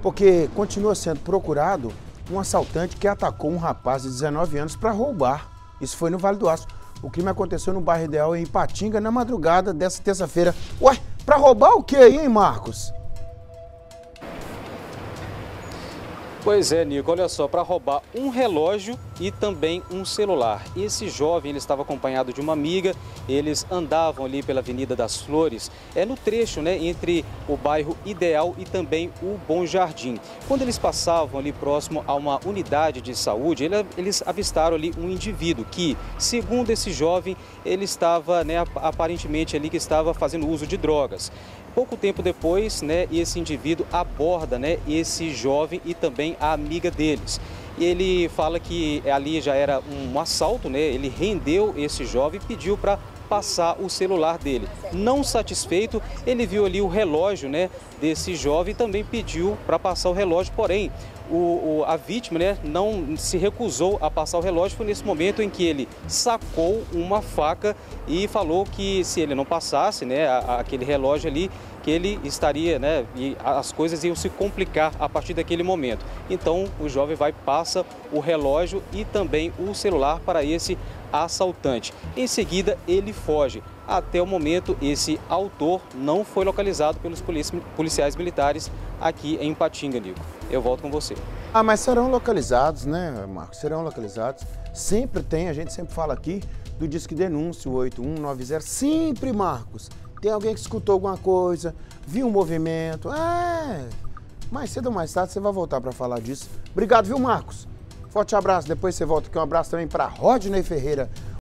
porque continua sendo procurado um assaltante que atacou um rapaz de 19 anos para roubar. Isso foi no Vale do Aço. O crime aconteceu no bairro Ideal, em Ipatinga, na madrugada dessa terça-feira. Ué, para roubar o quê aí, hein, Marcos? Pois é, Nico, olha só, para roubar um relógio e também um celular. Esse jovem, ele estava acompanhado de uma amiga, eles andavam ali pela Avenida das Flores, no trecho, entre o bairro Ideal e também o Bom Jardim. Quando eles passavam ali próximo a uma unidade de saúde, eles avistaram ali um indivíduo que, segundo esse jovem, ele estava, aparentemente ali que estava fazendo uso de drogas. Pouco tempo depois, esse indivíduo aborda, esse jovem e também a amiga deles. Ele fala que ali já era um assalto, ele rendeu esse jovem e pediu para passar o celular dele. Não satisfeito, ele viu ali o relógio, desse jovem e também pediu para passar o relógio, porém a vítima, não se recusou a passar o relógio. Foi nesse momento em que ele sacou uma faca e falou que se ele não passasse, aquele relógio ali, que ele estaria, e as coisas iam se complicar a partir daquele momento. Então o jovem passa o relógio e também o celular para esse assaltante. Em seguida ele foge. Até o momento esse autor não foi localizado pelos policiais militares aqui em Ipatinga, Nico. Eu volto com você. Ah, mas serão localizados, Marcos? Serão localizados. Sempre tem, a gente sempre fala aqui do Disque Denúncia, o 8190. Sempre, Marcos. Tem alguém que escutou alguma coisa, viu um movimento. Mais cedo ou mais tarde você vai voltar para falar disso. Obrigado, viu, Marcos? Forte abraço. Depois você volta aqui. Um abraço também para Rodney Ferreira.